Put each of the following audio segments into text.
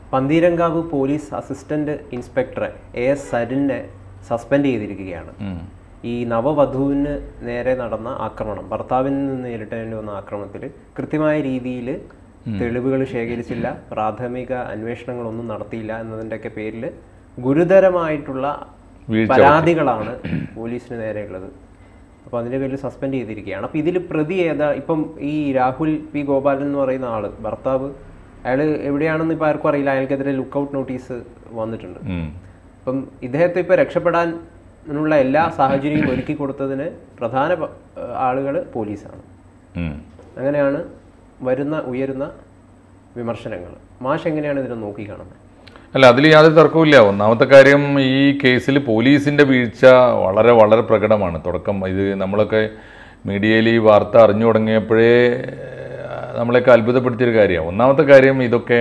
Pantheerankavu police assistant ഇൻസ്പെക്ടറെ AS സരിനെ suspend ചെയ്തിരിക്കുകയാണ്. ഈ നവവധുവിന് നേരെ നടന്ന ആക്രമണം, ഭർത്താവിൽ നിന്ന് നേരിട്ടേണ്ടി വന്ന ആക്രമണത്തിൽ കൃത്യമായ രീതിയിൽ തെളിവുകൾ ശേഖരിച്ചില്ല, പ്രാഥമിക അന്വേഷണങ്ങളൊന്നും നടത്തിയില്ല എന്നതിൻ്റെയൊക്കെ പേരിൽ ഗുരുതരമായിട്ടുള്ള പരാതികളാണ് പോലീസിന് നേരെയുള്ളത്. അപ്പോൾ അതിൻ്റെ പേരിൽ സസ്പെൻഡ് ചെയ്തിരിക്കുകയാണ്. അപ്പോൾ ഇതിൽ പ്രതി ഏതാ? ഇപ്പം ഈ രാഹുൽ P. ഗോപാലൻ എന്ന് പറയുന്ന ആള്, ഭർത്താവ്, അയാൾ എവിടെയാണെന്ന് ഇപ്പോൾ ആർക്കും അറിയില്ല. അയാൾക്കെതിരെ ലുക്കൗട്ട് നോട്ടീസ് വന്നിട്ടുണ്ട്. അപ്പം ഇദ്ദേഹത്തെ ഇപ്പോൾ രക്ഷപ്പെടാനുള്ള എല്ലാ സാഹചര്യവും ഒരുക്കി കൊടുത്തതിന് പ്രധാന ആളുകൾ പോലീസാണ്. അങ്ങനെയാണ് ഉയരുന്ന വിമർശനങ്ങൾ. മാഷ് എങ്ങനെയാണ് ഇതിനെ നോക്കിക്കാണുന്നത്? അല്ല, അതിൽ യാതൊരു തർക്കവുമില്ല. ഒന്നാമത്തെ കാര്യം, ഈ കേസിൽ പോലീസിൻ്റെ വീഴ്ച വളരെ വളരെ പ്രകടമാണ്. തുടക്കം ഇത് നമ്മളൊക്കെ മീഡിയയിൽ ഈ വാർത്ത അറിഞ്ഞു തുടങ്ങിയപ്പോഴേ നമ്മളെയൊക്കെ അത്ഭുതപ്പെടുത്തിയൊരു കാര്യമാണ്. ഒന്നാമത്തെ കാര്യം,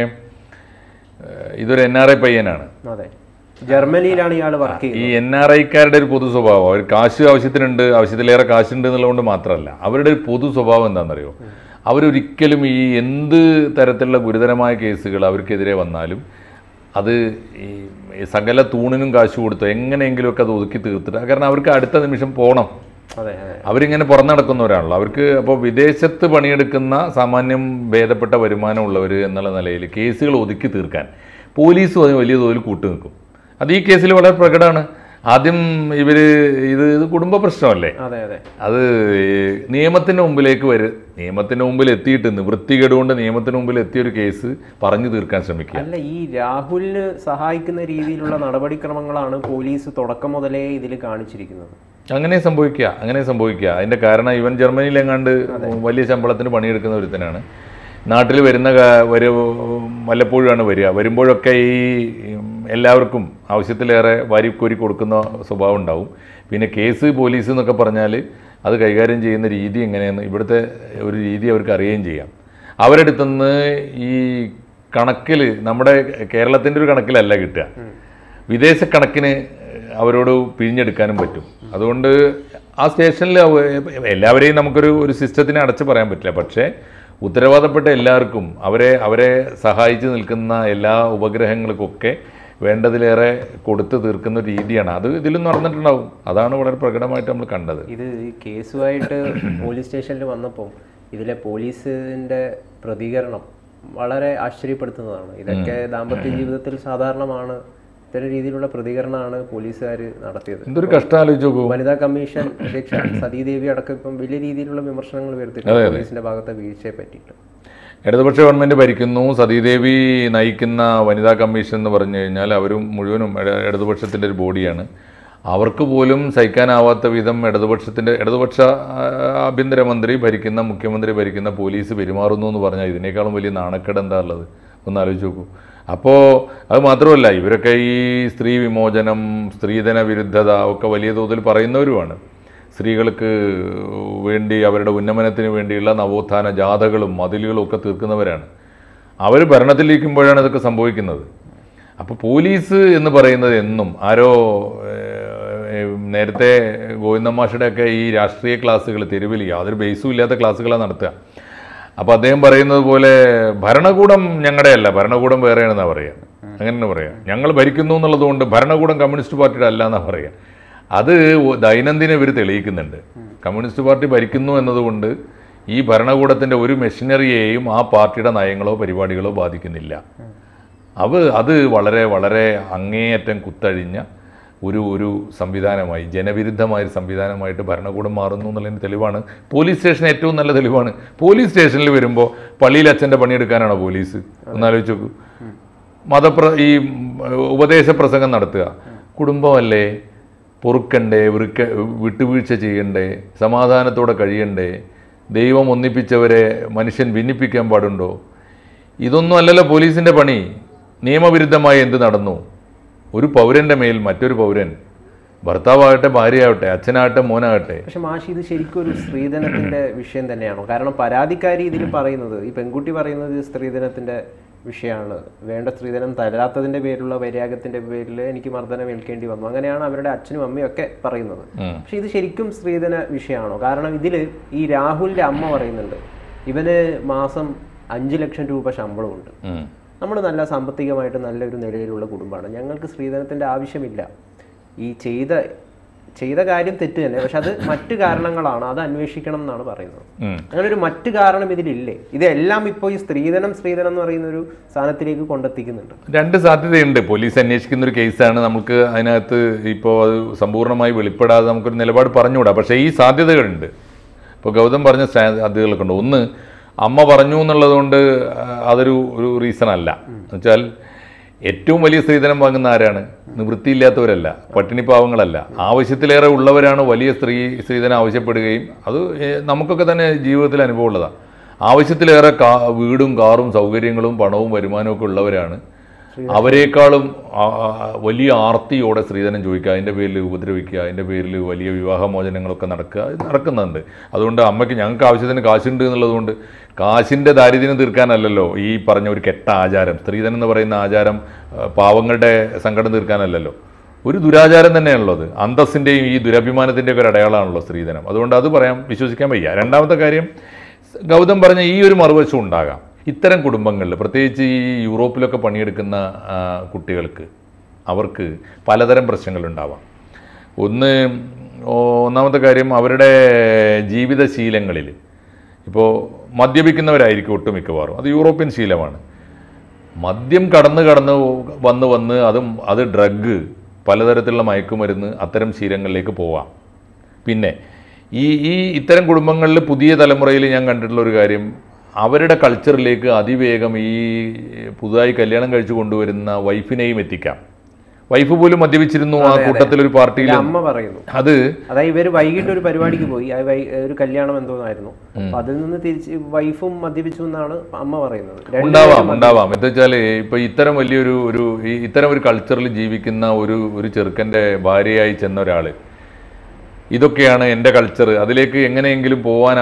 ഇതൊരു NRI പയ്യനാണ്. അതെ, ജർമ്മനിയിലാണ് ഇയാൾ വർക്ക് ചെയ്യുന്നത്. ഈ NRIക്കാരുടെ ഒരു പൊതു സ്വഭാവം, അവർ കാശ് ആവശ്യത്തിനുണ്ട്, ആവശ്യത്തിലേറെ കാശുണ്ട് എന്നുള്ളതുകൊണ്ട് മാത്രമല്ല, അവരുടെ ഒരു പൊതു സ്വഭാവം എന്താണെന്നറിയോ? അവരൊരിക്കലും ഈ എന്ത് തരത്തിലുള്ള ഗുരുതരമായ കേസുകൾ അവർക്കെതിരെ വന്നാലും അത് ഈ സകല തൂണിനും കാശ് കൊടുത്തു എങ്ങനെയെങ്കിലുമൊക്കെ അത് ഒതുക്കി തീർത്തിട്ട്, കാരണം അവർക്ക് അടുത്ത നിമിഷം പോകണം. അവരിങ്ങനെ പുറന്നു നടക്കുന്നവരാണല്ലോ. അവർക്ക് അപ്പോൾ വിദേശത്ത് പണിയെടുക്കുന്ന സാമാന്യം ഭേദപ്പെട്ട വരുമാനമുള്ളവർ എന്നുള്ള നിലയിൽ കേസുകൾ ഒതുക്കി തീർക്കാൻ പോലീസും അതിന് വലിയ തോതിൽ കൂട്ടുനിൽക്കും. അത് ഈ കേസിൽ വളരെ പ്രകടമാണ്. ആദ്യം ഇത് കുടുംബ പ്രശ്നമല്ലേ, അത് നിയമത്തിൻ്റെ മുമ്പിൽ എത്തിയിട്ട് നിവൃത്തികേടുകൊണ്ട് നിയമത്തിന് മുമ്പിൽ എത്തിയൊരു കേസ് പറഞ്ഞു തീർക്കാൻ ശ്രമിക്കുക. അല്ല, ഈ രാഹുലിന് സഹായിക്കുന്ന രീതിയിലുള്ള നടപടിക്രമങ്ങളാണ് പോലീസ് തുടക്കം മുതലേ ഇതിൽ കാണിച്ചിരിക്കുന്നത്. അങ്ങനെ സംഭവിക്കുക. അതിൻ്റെ കാരണം, ഇവൻ ജർമ്മനിയിലെങ്ങാണ്ട് വലിയ ശമ്പളത്തിന് പണിയെടുക്കുന്ന ഒരുത്തനാണ്. നാട്ടിൽ വല്ലപ്പോഴുമാണ് വരിക. വരുമ്പോഴൊക്കെ ഈ എല്ലാവർക്കും ആവശ്യത്തിലേറെ വാരിക്കോരി കൊടുക്കുന്ന സ്വഭാവം ഉണ്ടാവും. പിന്നെ കേസ് പോലീസ് എന്നൊക്കെ പറഞ്ഞാൽ അത് കൈകാര്യം ചെയ്യുന്ന രീതി എങ്ങനെയെന്ന് ഇവിടുത്തെ ഒരു രീതി അവർക്ക് അറിയുകയും ചെയ്യാം. അവരെടുത്തുനിന്ന് ഈ കണക്കിൽ, നമ്മുടെ കേരളത്തിൻ്റെ ഒരു കണക്കിലല്ല കിട്ടുക, വിദേശ കണക്കിന് അവരോട് പിഴിഞ്ഞെടുക്കാനും പറ്റും. അതുകൊണ്ട് ആ സ്റ്റേഷനിൽ എല്ലാവരെയും നമുക്കൊരു സിസ്റ്റത്തിനെ അടച്ചു പറയാൻ പറ്റില്ല. പക്ഷേ ഉത്തരവാദപ്പെട്ട എല്ലാവർക്കും അവരെ സഹായിച്ച് നിൽക്കുന്ന എല്ലാ ഉപഗ്രഹങ്ങൾക്കൊക്കെ വേണ്ടതിലേറെ കൊടുത്ത് തീർക്കുന്ന രീതിയാണ്. അത് ഇതിലും നടന്നിട്ടുണ്ടാവും. അതാണ് വളരെ പ്രകടമായിട്ട് നമ്മൾ കണ്ടത്. ഇത് ഈ കേസുമായിട്ട് പോലീസ് സ്റ്റേഷനിൽ വന്നപ്പോൾ ഇതിലെ പോലീസിൻ്റെ പ്രതികരണം വളരെ ആശ്ചര്യപ്പെടുത്തുന്നതാണ്. ഇതൊക്കെ ദാമ്പത്യ ജീവിതത്തിൽ സാധാരണമാണ്. ഇത്തരം രീതിയിലുള്ള പ്രതികരണമാണ് പോലീസുകാർ നടത്തിയത്. എന്തൊരു കഷ്ടം ആലോചിച്ച് നോക്കൂ. വനിതാ കമ്മീഷൻ അധ്യക്ഷ സതീദേവി അടക്കം ഇപ്പം വലിയ രീതിയിലുള്ള വിമർശനങ്ങൾ ഉയർത്തിയിട്ടുണ്ട് പോലീസിന്റെ ഭാഗത്തെ വീഴ്ചയെ പറ്റിയിട്ട്. ഇടതുപക്ഷ ഗവൺമെൻറ് ഭരിക്കുന്നു, സതീദേവി നയിക്കുന്ന വനിതാ കമ്മീഷൻ എന്ന് പറഞ്ഞു കഴിഞ്ഞാൽ അവരും മുഴുവനും ഇടതുപക്ഷത്തിൻ്റെ ഒരു ബോഡിയാണ്. അവർക്ക് പോലും സഹിക്കാനാവാത്ത വിധം ഇടതുപക്ഷ ആഭ്യന്തരമന്ത്രി ഭരിക്കുന്ന, മുഖ്യമന്ത്രി ഭരിക്കുന്ന പോലീസ് പെരുമാറുന്നു എന്ന് പറഞ്ഞാൽ ഇതിനേക്കാളും വലിയ നാണക്കേട് എന്താ ഉള്ളത്? ഒന്ന് ആലോചിച്ച് നോക്കൂ. അപ്പോൾ അത് മാത്രമല്ല, ഇവരൊക്കെ ഈ സ്ത്രീ വിമോചനം, സ്ത്രീധന വിരുദ്ധത ഒക്കെ വലിയ തോതിൽ പറയുന്നവരുമാണ്. സ്ത്രീകൾക്ക് വേണ്ടി, അവരുടെ ഉന്നമനത്തിന് വേണ്ടിയുള്ള നവോത്ഥാന ജാഥകളും മതിലുകളും ഒക്കെ തീർക്കുന്നവരാണ്. അവർ ഭരണത്തിലിരിക്കുമ്പോഴാണ് ഇതൊക്കെ സംഭവിക്കുന്നത്. അപ്പോൾ പോലീസ് എന്ന് പറയുന്നത് എന്നും നേരത്തെ ഗോവിന്ദമാഷയുടെയൊക്കെ ഈ രാഷ്ട്രീയ ക്ലാസ്സുകൾ തെരുവിൽ യാതൊരു ബേസും ഇല്ലാത്ത ക്ലാസ്സുകളാണ് നടത്തുക. അപ്പോൾ അദ്ദേഹം പറയുന്നത് പോലെ ഭരണകൂടം ഞങ്ങളുടെ അല്ല, ഭരണകൂടം വേറെയാണെന്നാണ് പറയുക. അങ്ങനെ പറയാം, ഞങ്ങൾ ഭരിക്കുന്നു എന്നുള്ളതുകൊണ്ട് ഭരണകൂടം കമ്മ്യൂണിസ്റ്റ് പാർട്ടിയുടെ അല്ല എന്നാണ് പറയുക. അത് ദൈനംദിനം ഇവർ തെളിയിക്കുന്നുണ്ട്. കമ്മ്യൂണിസ്റ്റ് പാർട്ടി ഭരിക്കുന്നു എന്നതുകൊണ്ട് ഈ ഭരണകൂടത്തിൻ്റെ ഒരു മെഷീനറിയെയും ആ പാർട്ടിയുടെ നയങ്ങളോ പരിപാടികളോ ബാധിക്കുന്നില്ല. അത് വളരെ വളരെ അങ്ങേയറ്റം കുത്തഴിഞ്ഞ ഒരു സംവിധാനമായി, ജനവിരുദ്ധമായൊരു സംവിധാനമായിട്ട് ഭരണകൂടം മാറുന്നു എന്നുള്ളതിന് തെളിവാണ്. പോലീസ് സ്റ്റേഷൻ ഏറ്റവും നല്ല തെളിവാണ്. പോലീസ് സ്റ്റേഷനിൽ വരുമ്പോൾ പള്ളിയിൽ അച്ഛൻ്റെ പണിയെടുക്കാനാണോ പോലീസ്? ഒന്നാലോചിച്ച് നോക്കൂ. ഈ ഉപദേശ പ്രസംഗം നടത്തുക, കുടുംബമല്ലേ, പൊറുക്കണ്ടേ, വിട്ടുവീഴ്ച ചെയ്യണ്ടേ, സമാധാനത്തോടെ കഴിയണ്ടേ, ദൈവം ഒന്നിപ്പിച്ചവരെ മനുഷ്യൻ ഭിന്നിപ്പിക്കാൻ പാടുണ്ടോ? ഇതൊന്നും അല്ലല്ലോ പോലീസിൻ്റെ പണി. നിയമവിരുദ്ധമായി എന്ത് നടന്നു? ഒരു പൗരൻ്റെ മേൽ മറ്റൊരു പൗരൻ, ഭർത്താവാകട്ടെ ഭാര്യയാവട്ടെ അച്ഛനാകട്ടെ മോനാകട്ടെ. പക്ഷെ മാഷി, ഇത് ശരിക്കും ഒരു സ്ത്രീധനത്തിൻ്റെ വിഷയം തന്നെയാണോ? കാരണം പരാതിക്കാരി ഇതിൽ പറയുന്നത്, ഈ പെൺകുട്ടി പറയുന്നത് സ്ത്രീധനത്തിൻ്റെ വിഷയമാണ്, വേണ്ട സ്ത്രീധനം തരാത്തതിൻ്റെ പേരിലുള്ള വൈരാഗ്യത്തിൻ്റെ പേരിൽ എനിക്ക് മർദ്ദനം ഏൽക്കേണ്ടി വന്നു, അങ്ങനെയാണ് അവരുടെ അച്ഛനും അമ്മയും ഒക്കെ പറയുന്നത്. പക്ഷെ ഇത് ശരിക്കും സ്ത്രീധന വിഷയമാണോ? കാരണം ഇതിൽ ഈ രാഹുലിൻ്റെ അമ്മ പറയുന്നുണ്ട്, ഇവന് മാസം 5 ലക്ഷം രൂപ ശമ്പളമുണ്ട്, നമ്മൾ നല്ല സാമ്പത്തികമായിട്ട് നല്ലൊരു നിലയിലുള്ള കുടുംബമാണ്, ഞങ്ങൾക്ക് സ്ത്രീധനത്തിൻ്റെ ആവശ്യമില്ല, ഈ ചെയ്ത കാര്യം തെറ്റ് തന്നെ, പക്ഷെ അത് മറ്റു കാരണങ്ങളാണ്, അത് അന്വേഷിക്കണം എന്നാണ് പറയുന്നത്. അങ്ങനെ ഒരു മറ്റു കാരണം ഇതിലില്ലേ? ഇതെല്ലാം ഇപ്പോൾ ഈ സ്ത്രീധനം എന്ന് പറയുന്ന ഒരു സാധനത്തിലേക്ക് കൊണ്ടെത്തിക്കുന്നുണ്ട്. രണ്ട് സാധ്യതയുണ്ട്. പോലീസ് അന്വേഷിക്കുന്ന ഒരു കേസാണ്, നമുക്ക് അതിനകത്ത് ഇപ്പോൾ അത് സമ്പൂർണ്ണമായി വെളിപ്പെടാതെ നമുക്കൊരു നിലപാട് പറഞ്ഞുകൂടാ. പക്ഷേ ഈ സാധ്യതകളുണ്ട്. ഇപ്പോൾ ഗൗതം പറഞ്ഞ സാധ്യതകളൊക്കെ ഉണ്ട്. ഒന്ന്, അമ്മ പറഞ്ഞു എന്നുള്ളത് കൊണ്ട് അതൊരു റീസൺ അല്ല. എന്നുവെച്ചാൽ ഏറ്റവും വലിയ സ്ത്രീധനം വാങ്ങുന്ന ആരാണ്? നിവൃത്തിയില്ലാത്തവരല്ല, പട്ടിണിപ്പാവങ്ങളല്ല, ആവശ്യത്തിലേറെ ഉള്ളവരാണ് വലിയ സ്ത്രീധനം ആവശ്യപ്പെടുകയും അത് നമുക്കൊക്കെ തന്നെ ജീവിതത്തിൽ അനുഭവമുള്ളതാണ്. ആവശ്യത്തിലേറെ വീടും കാറും സൗകര്യങ്ങളും പണവും വരുമാനവും ഒക്കെ ഉള്ളവരാണ് അവരെക്കാളും വലിയ ആർത്തിയോടെ സ്ത്രീധനം ചോദിക്കുക, അതിൻ്റെ പേരിൽ ഉപദ്രവിക്കുക, അതിൻ്റെ പേരിൽ വലിയ വിവാഹമോചനങ്ങളൊക്കെ നടക്കുന്നുണ്ട്. അതുകൊണ്ട് അമ്മയ്ക്ക് ഞങ്ങൾക്ക് ആവശ്യത്തിന് കാശുണ്ട് എന്നുള്ളതുകൊണ്ട് കാശിൻ്റെ ദാരിദ്ര്യം തീർക്കാനല്ലല്ലോ ഈ പറഞ്ഞ ഒരു കെട്ട ആചാരം, സ്ത്രീധനം എന്ന് പറയുന്ന ആചാരം പാവങ്ങളുടെ സങ്കടം തീർക്കാനല്ലല്ലോ, ഒരു ദുരാചാരം തന്നെയാണുള്ളത്. അന്തസ്സിൻ്റെയും ഈ ദുരഭിമാനത്തിൻ്റെയൊക്കെ ഒരു അടയാളമാണല്ലോ സ്ത്രീധനം. അതുകൊണ്ട് അത് വിശ്വസിക്കാൻ വയ്യ. രണ്ടാമത്തെ കാര്യം, ഗൗതം പറഞ്ഞ ഈ ഒരു മറുവശം ഉണ്ടാകാം. ഇത്തരം കുടുംബങ്ങളിൽ, പ്രത്യേകിച്ച് ഈ യൂറോപ്പിലൊക്കെ പണിയെടുക്കുന്ന കുട്ടികൾക്ക്, അവർക്ക് പലതരം പ്രശ്നങ്ങളുണ്ടാവാം. ഒന്നാമത്തെ കാര്യം, അവരുടെ ജീവിതശീലങ്ങളിൽ ഇപ്പോൾ മദ്യപിക്കുന്നവരായിരിക്കും ഒട്ടുമിക്കവാറും. അത് യൂറോപ്യൻ ശീലമാണ്. മദ്യം കടന്ന് വന്ന് അത് ഡ്രഗ്, പലതരത്തിലുള്ള മയക്കുമരുന്ന്, അത്തരം ശീലങ്ങളിലേക്ക് പോവാം. പിന്നെ ഇത്തരം കുടുംബങ്ങളിൽ പുതിയ തലമുറയിൽ ഞാൻ കണ്ടിട്ടുള്ള ഒരു കാര്യം, അവരുടെ കൾച്ചറിലേക്ക് അതിവേഗം ഈ പുതുതായി കല്യാണം കഴിച്ചു കൊണ്ടുവരുന്ന വൈഫിനെയും എത്തിക്കാം. വൈഫ് പോലും മദ്യപിച്ചിരുന്നു ആ കൂട്ടത്തിലൊരു പാർട്ടിയിൽ. അമ്മ പറയുന്നു അതായത് ഇവർ വൈകിട്ട് ഒരു പരിപാടിക്ക് പോയി, ഒരു കല്യാണം എന്തോന്നായിരുന്നു, അതിൽ നിന്ന് തിരിച്ച് വൈഫും മദ്യപിച്ചു എന്നാണ് അമ്മ പറയുന്നത്. ഉണ്ടാവാം. എന്താ വെച്ചാൽ ഇപ്പൊ ഇത്തരം ഇത്തരം ഒരു കൾച്ചറിൽ ജീവിക്കുന്ന ഒരു ചെറുക്കൻ്റെ ഭാര്യയായി ചെന്ന ഒരാള്, ഇതൊക്കെയാണ് എൻ്റെ കൾച്ചർ, അതിലേക്ക് എങ്ങനെയെങ്കിലും പോകാൻ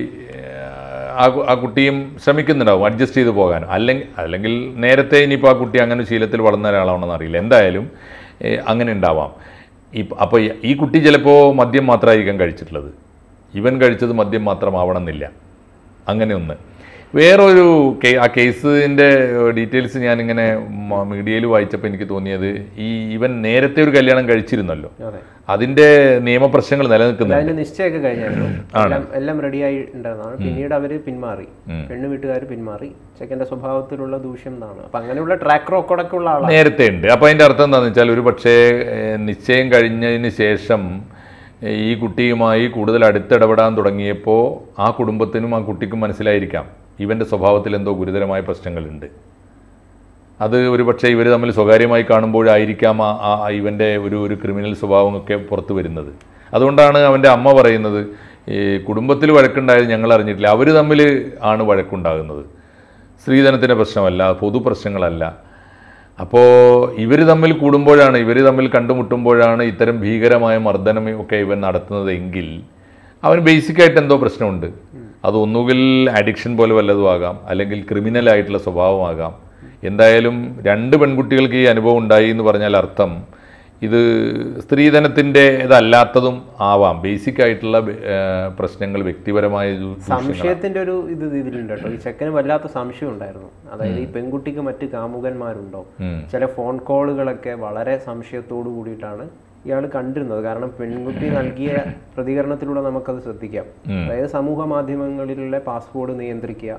ആ കുട്ടിയും ശ്രമിക്കുന്നുണ്ടാവും അഡ്ജസ്റ്റ് ചെയ്ത് പോകാൻ. അല്ലെങ്കിൽ നേരത്തെ ഇനിയിപ്പോൾ ആ കുട്ടി അങ്ങനെ ശീലത്തിൽ വളർന്ന ഒരാളാണെന്ന് അറിയില്ല. എന്തായാലും അങ്ങനെ ഉണ്ടാവാം. അപ്പോൾ ഈ കുട്ടി ചിലപ്പോൾ മദ്യം മാത്രമായിരിക്കാം കഴിച്ചിട്ടുള്ളത്, ഇവൻ കഴിച്ചത് മദ്യം മാത്രമാവണമെന്നില്ല. അങ്ങനെ ഒന്ന്. വേറൊരു ആ കേസിൻ്റെ ഡീറ്റെയിൽസ് ഞാനിങ്ങനെ മീഡിയയിൽ വായിച്ചപ്പോൾ എനിക്ക് തോന്നിയത്, ഇവൻ നേരത്തെ ഒരു കല്യാണം കഴിച്ചിരുന്നല്ലോ, അതിന്റെ നിയമപ്രശ്നങ്ങൾ നിലനിൽക്കുന്നുണ്ട്. നിശ്ചയമൊക്കെ കഴിഞ്ഞായിരുന്നു, എല്ലാം റെഡിയായി ഉണ്ടായിരുന്നതാണ്. പിന്നീട് അവര് പിന്മാറി, പെണ്ണു വീട്ടുകാർ പിന്മാറി, ചെക്കൻ്റെ സ്വഭാവത്തിലുള്ള ദൂഷ്യം എന്നാണ്. അപ്പം അങ്ങനെയുള്ള ട്രാക്ക് റെക്കോർഡൊക്കെ ഉള്ള ആളാണ് നേരത്തെ ഉണ്ട്. അപ്പം അതിൻ്റെ അർത്ഥം എന്താണെന്ന് വെച്ചാൽ, ഒരു പക്ഷേ നിശ്ചയം കഴിഞ്ഞതിന് ശേഷം ഈ കുട്ടിയുമായി കൂടുതൽ അടുത്തിടപെടാൻ തുടങ്ങിയപ്പോൾ ആ കുടുംബത്തിനും ആ കുട്ടിക്കും മനസ്സിലായിരിക്കാം ഇവൻ്റെ സ്വഭാവത്തിൽ എന്തോ ഗുരുതരമായ പ്രശ്നങ്ങളുണ്ട്. അത് ഒരു പക്ഷേ ഇവർ തമ്മിൽ സ്വകാര്യമായി കാണുമ്പോഴായിരിക്കാം ഇവൻ്റെ ഒരു ക്രിമിനൽ സ്വഭാവമൊക്കെ പുറത്തു വരുന്നത്. അതുകൊണ്ടാണ് അവൻ്റെ അമ്മ പറയുന്നത്, ഈ കുടുംബത്തിൽ വഴക്കുണ്ടായത് ഞങ്ങൾ അറിഞ്ഞിട്ടില്ല, അവർ തമ്മിൽ ആണ് വഴക്കുണ്ടാകുന്നത്, സ്ത്രീധനത്തിൻ്റെ പ്രശ്നമല്ല, പൊതു പ്രശ്നങ്ങളല്ല. അപ്പോൾ ഇവർ തമ്മിൽ കൂടുമ്പോഴാണ്, ഇവർ തമ്മിൽ കണ്ടുമുട്ടുമ്പോഴാണ് ഇത്തരം ഭീകരമായ മർദ്ദനം ഒക്കെ ഇവൻ നടത്തുന്നതെങ്കിൽ അവന് ബേസിക്കായിട്ട് എന്തോ പ്രശ്നമുണ്ട്. അത് ഒന്നുകിൽ അഡിക്ഷൻ പോലെ വല്ലതും ആകാം, അല്ലെങ്കിൽ ക്രിമിനലായിട്ടുള്ള സ്വഭാവമാകാം. എന്തായാലും രണ്ട് പെൺകുട്ടികൾക്ക് ഈ അനുഭവം ഉണ്ടായി എന്ന് പറഞ്ഞാൽ അർത്ഥം ഇത് സ്ത്രീധനത്തിൻ്റെ ഇതല്ലാത്തതും ആവാം. ബേസിക് ആയിട്ടുള്ള പ്രശ്നങ്ങൾ, വ്യക്തിപരമായ സംശയത്തിൻ്റെ ഒരു ഇതിലുണ്ട് കേട്ടോ. ഈ ചെക്കന് വല്ലാത്ത സംശയം ഉണ്ടായിരുന്നു. അതായത് ഈ പെൺകുട്ടിക്ക് മറ്റ് കാമുകന്മാരുണ്ടോ, ചില ഫോൺ കോളുകളൊക്കെ വളരെ സംശയത്തോടു കൂടിയിട്ടാണ് ഇയാൾ കണ്ടിരുന്നത്. കാരണം പെൺകുട്ടി നൽകിയ പ്രതികരണത്തിലൂടെ നമുക്കത് ശ്രദ്ധിക്കാം. അതായത് സമൂഹ മാധ്യമങ്ങളിലുള്ള പാസ്വേഡ് നിയന്ത്രിക്കുക,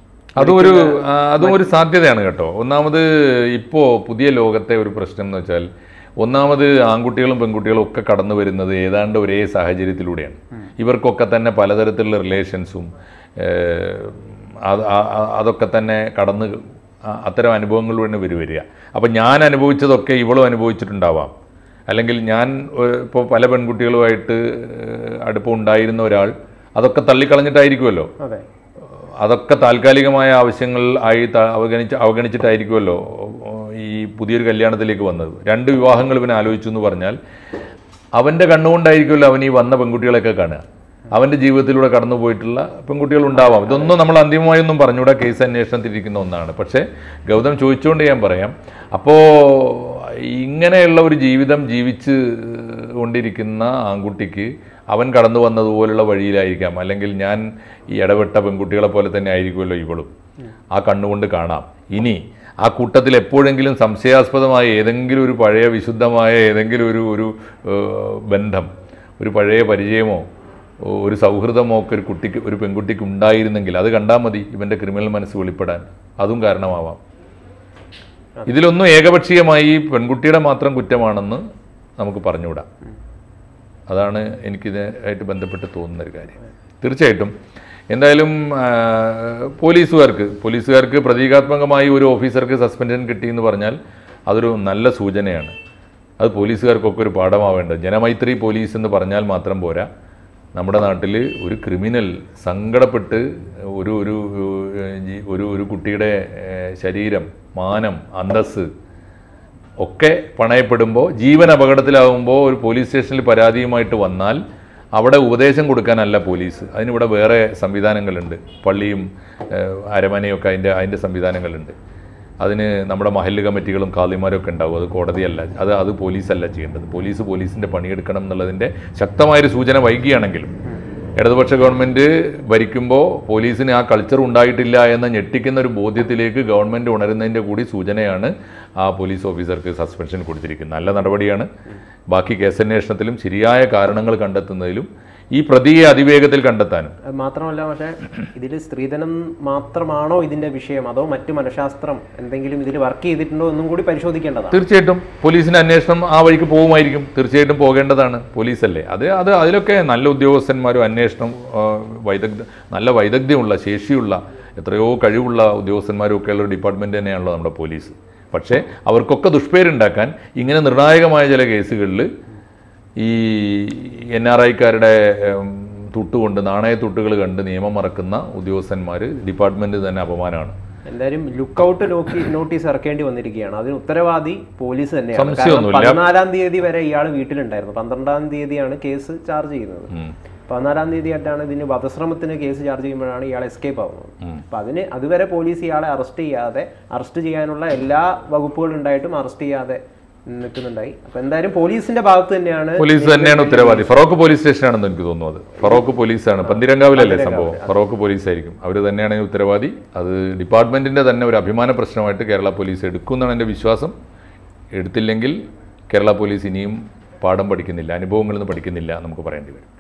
അതും ഒരു സാധ്യതയാണ് കേട്ടോ. ഒന്നാമത് ഇപ്പോൾ പുതിയ ലോകത്തെ ഒരു പ്രശ്നം എന്ന് വെച്ചാൽ, ഒന്നാമത് ആൺകുട്ടികളും പെൺകുട്ടികളും ഒക്കെ കടന്നു വരുന്നത് ഏതാണ്ട് ഒരേ സാഹചര്യത്തിലൂടെയാണ്. ഇവർക്കൊക്കെ തന്നെ പലതരത്തിലുള്ള റിലേഷൻസും അതൊക്കെ തന്നെ അത്തരം അനുഭവങ്ങളിലൂടെ വരിക. അപ്പം ഞാൻ അനുഭവിച്ചതൊക്കെ ഇവളും അനുഭവിച്ചിട്ടുണ്ടാവാം. അല്ലെങ്കിൽ ഞാൻ ഇപ്പോൾ പല പെൺകുട്ടികളുമായിട്ട് അടുപ്പം ഉണ്ടായിരുന്ന ഒരാൾ അതൊക്കെ തള്ളിക്കളഞ്ഞിട്ടായിരിക്കുമല്ലോ, അതൊക്കെ താൽക്കാലികമായ ആവശ്യങ്ങൾ അവഗണിച്ചിട്ടായിരിക്കുമല്ലോ ഈ പുതിയൊരു കല്യാണത്തിലേക്ക് വന്നത്. 2 വിവാഹങ്ങൾ ഇവൻ ആലോചിച്ചു എന്ന് പറഞ്ഞാൽ അവൻ്റെ കണ്ണുകൊണ്ടായിരിക്കുമല്ലോ അവൻ ഈ വന്ന പെൺകുട്ടികളെയൊക്കെ കാണുക. അവൻ്റെ ജീവിതത്തിലൂടെ കടന്നു പോയിട്ടുള്ള പെൺകുട്ടികളുണ്ടാവാം. ഇതൊന്നും നമ്മൾ അന്തിമമായൊന്നും പറഞ്ഞുകൂടാ, കേസ് അന്വേഷണത്തിലിരിക്കുന്ന ഒന്നാണ്. പക്ഷേ ഗൗതം ചോദിച്ചുകൊണ്ട് ഞാൻ പറയാം, അപ്പോൾ ഇങ്ങനെയുള്ള ഒരു ജീവിതം ജീവിച്ച് കൊണ്ടിരിക്കുന്ന ആൺകുട്ടിക്ക് അവൻ കടന്നു വന്നതുപോലുള്ള വഴിയിലായിരിക്കാം, അല്ലെങ്കിൽ ഞാൻ ഈ ഇടപെട്ട പെൺകുട്ടികളെ പോലെ തന്നെ ആയിരിക്കുമല്ലോ ഇവളും, ആ കണ്ണുകൊണ്ട് കാണാം. ഇനി ആ കൂട്ടത്തിൽ എപ്പോഴെങ്കിലും സംശയാസ്പദമായ ഏതെങ്കിലും ഒരു പഴയ വിശുദ്ധമായ ഏതെങ്കിലും ഒരു ബന്ധം, ഒരു പഴയ പരിചയമോ ഒരു സൗഹൃദമോ ഒക്കെ ഒരു പെൺകുട്ടിക്ക് ഉണ്ടായിരുന്നെങ്കിൽ അത് കണ്ടാൽ മതി ഇവൻ്റെ ക്രിമിനൽ മനസ്സ് വെളിപ്പെടാൻ. അതും കാരണമാവാം. ഇതിലൊന്നും ഏകപക്ഷീയമായി പെൺകുട്ടിയുടെ മാത്രം കുറ്റമാണെന്ന് നമുക്ക് പറഞ്ഞുകൂടാ. അതാണ് എനിക്കിതായിട്ട് ബന്ധപ്പെട്ട് തോന്നുന്നൊരു കാര്യം. തീർച്ചയായിട്ടും എന്തായാലും പോലീസുകാർക്ക് പ്രതീകാത്മകമായി ഒരു ഓഫീസർക്ക് സസ്പെൻഷൻ കിട്ടിയെന്ന് പറഞ്ഞാൽ അതൊരു നല്ല സൂചനയാണ്. അത് പോലീസുകാർക്കൊക്കെ ഒരു പാഠമാവേണ്ടത്. ജനമൈത്രി പോലീസ് എന്ന് പറഞ്ഞാൽ മാത്രം പോരാ. നമ്മുടെ നാട്ടിൽ ഒരു ക്രിമിനൽ സങ്കടപ്പെട്ട് ഒരു കുട്ടിയുടെ ശരീരം, മാനം, അന്തസ്സ് ഒക്കെ പണയപ്പെടുമ്പോൾ, ജീവൻ അപകടത്തിലാകുമ്പോൾ ഒരു പോലീസ് സ്റ്റേഷനിൽ പരാതിയുമായിട്ട് വന്നാൽ അവിടെ ഉപദേശം കൊടുക്കാനല്ല പോലീസ്. അതിനിവിടെ വേറെ സംവിധാനങ്ങളുണ്ട്. പള്ളിയും അരമനയൊക്കെ അതിൻ്റെ സംവിധാനങ്ങളുണ്ട്. അതിന് നമ്മുടെ മഹല്ല് കമ്മിറ്റികളും ഖാദിമാരും ഒക്കെ ഉണ്ടാവും. അത് കോടതിയല്ല, അത് പോലീസല്ല ചെയ്യേണ്ടത്. പോലീസിൻ്റെ പണിയെടുക്കണം എന്നുള്ളതിൻ്റെ ശക്തമായൊരു സൂചന വൈകിയാണെങ്കിലും ഇടതുപക്ഷ ഗവൺമെൻറ് ഭരിക്കുമ്പോൾ പോലീസിന് ആ കൾച്ചർ ഉണ്ടായിട്ടില്ല എന്ന ഞെട്ടിക്കുന്ന ഒരു ബോധ്യത്തിലേക്ക് ഗവൺമെൻറ് ഉണരുന്നതിൻ്റെ കൂടി സൂചനയാണ് ആ പോലീസ് ഓഫീസർക്ക് സസ്പെൻഷൻ കൊടുത്തിരിക്കുന്നത്. നല്ല നടപടിയാണ്. ബാക്കി കേസന്വേഷണത്തിലും ശരിയായ കാരണങ്ങൾ കണ്ടെത്തുന്നതിലും ഈ പ്രതിയെ അതിവേഗത്തിൽ കണ്ടെത്താനും. മാത്രമല്ല, പക്ഷേ ഇതിൽ സ്ത്രീധനം മാത്രമാണോ ഇതിന്റെ വിഷയം, അതോ മറ്റു മനഃശാസ്ത്രം എന്തെങ്കിലും ഇതിൽ വർക്ക് ചെയ്തിട്ടുണ്ടോ എന്നും കൂടി പരിശോധിക്കേണ്ടതാണ്. തീർച്ചയായിട്ടും പോലീസിന്റെ അന്വേഷണം ആ വഴിക്ക് പോകുമായിരിക്കും. തീർച്ചയായിട്ടും പോകേണ്ടതാണ്. പോലീസല്ലേ അതിലൊക്കെ നല്ല ഉദ്യോഗസ്ഥന്മാരും അന്വേഷണം നല്ല വൈദഗ്ധ്യമുള്ള, ശേഷിയുള്ള, എത്രയോ കഴിവുള്ള ഉദ്യോഗസ്ഥന്മാരും ഒക്കെയുള്ള ഒരു ഡിപ്പാർട്ട്മെന്റ് തന്നെയാണല്ലോ നമ്മുടെ പോലീസ്. പക്ഷേ അവർക്കൊക്കെ ദുഷ്പേരുണ്ടാക്കാൻ ഇങ്ങനെ നിർണായകമായ ചില കേസുകളിൽ ഈ NRIക്കാരുടെ തുട്ടുകൊണ്ട്, നാണയത്തുട്ടുകൾ കണ്ട് നിയമം മറക്കുന്ന ഉദ്യോഗസ്ഥന്മാർ ഡിപ്പാർട്ട്മെന്റ് തന്നെ അപമാനമാണ്. എന്തായാലും ലുക്കൌട്ട് നോട്ടീസ് ഇറക്കേണ്ടി വന്നിരിക്കുകയാണ്. അതിന് ഉത്തരവാദി പോലീസ് തന്നെയാണ്. 14-ാം തീയതി വരെ ഇയാൾ വീട്ടിലുണ്ടായിരുന്നു. 12-ാം തീയതിയാണ് കേസ് ചാർജ് ചെയ്യുന്നത്. 14-ാം തീയതി ആയിട്ടാണ് ഇതിന് വധശ്രമത്തിന് കേസ് ചാർജ് ചെയ്യുമ്പോഴാണ് ഇയാൾ എസ്കേപ്പ് ആവുന്നത്. അപ്പം അതുവരെ പോലീസ് ഇയാളെ അറസ്റ്റ് ചെയ്യാനുള്ള എല്ലാ വകുപ്പുകളും ഉണ്ടായിട്ടും അറസ്റ്റ് ചെയ്യാതെ നിൽക്കുന്നുണ്ടായി. അപ്പം എന്തായാലും പോലീസിന്റെ ഭാഗത്ത് തന്നെയാണ് ഉത്തരവാദി. ഫറോക്ക് പോലീസ് സ്റ്റേഷനാണെന്ന് എനിക്ക് തോന്നുന്നത്. ഫറോക്ക് പോലീസാണ്. പന്തിരങ്കാവിലല്ലേ സംഭവം. ഫറോക്ക് പോലീസായിരിക്കും. അവർ തന്നെയാണ് ഉത്തരവാദി. അത് ഡിപ്പാർട്ട്മെന്റിന്റെ തന്നെ ഒരു അഭിമാന പ്രശ്നമായിട്ട് കേരള പോലീസ് എടുക്കുമെന്നാണ് എൻ്റെ വിശ്വാസം. എടുത്തില്ലെങ്കിൽ കേരള പോലീസ് ഇനിയും പാഠം പഠിക്കുന്നില്ല, അനുഭവങ്ങളിൽ നിന്ന് പഠിക്കുന്നില്ല നമുക്ക് പറയേണ്ടി വരും.